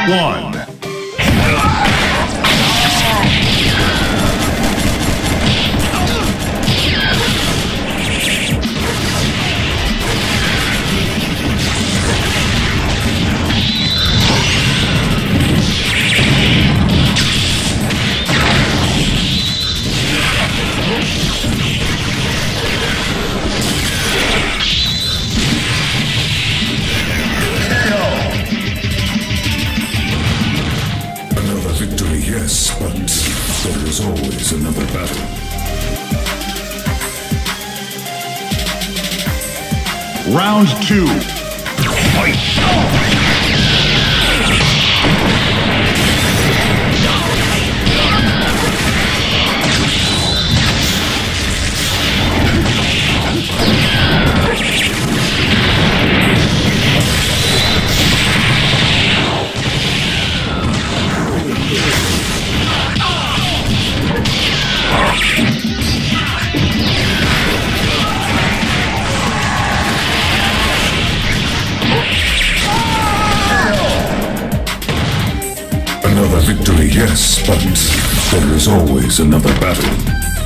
one. Victory, yes, but there is always another battle. Round two. Fight! Another victory, yes, but there is always another battle.